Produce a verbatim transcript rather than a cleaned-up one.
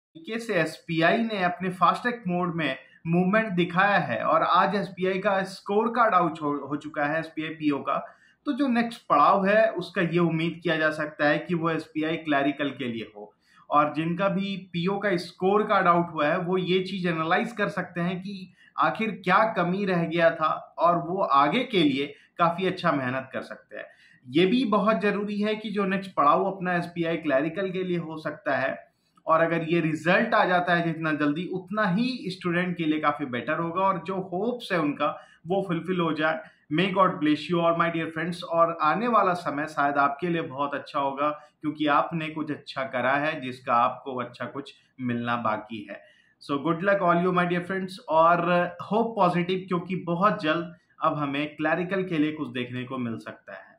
तरीके से एसबीआई ने अपने फास्टैग मोड में मूवमेंट दिखाया है और आज एसबीआई का स्कोर कार्ड आउट हो, हो चुका है एसबीआई पीओ का। तो जो नेक्स्ट पड़ाव है उसका ये उम्मीद किया जा सकता है कि वो एसबीआई क्लैरिकल के लिए हो, और जिनका भी पीओ का स्कोर कार्ड आउट हुआ है वो ये चीज एनालाइज कर सकते हैं कि आखिर क्या कमी रह गया था, और वो आगे के लिए काफी अच्छा मेहनत कर सकते हैं। ये भी बहुत जरूरी है कि जो नेक्स्ट पड़ाव अपना एसबीआई क्लैरिकल के लिए हो सकता है, और अगर ये रिजल्ट आ जाता है जितना जल्दी उतना ही स्टूडेंट के लिए काफी बेटर होगा, और जो होप्स है उनका वो फुलफिल हो जाए। मे गॉड ब्लेस यू और माय डियर फ्रेंड्स। और आने वाला समय शायद आपके लिए बहुत अच्छा होगा, क्योंकि आपने कुछ अच्छा करा है जिसका आपको अच्छा कुछ मिलना बाकी है। So good luck all you my dear friends, और होप पॉजिटिव, क्योंकि बहुत जल्द अब हमें क्लैरिकल के लिए कुछ देखने को मिल सकता है।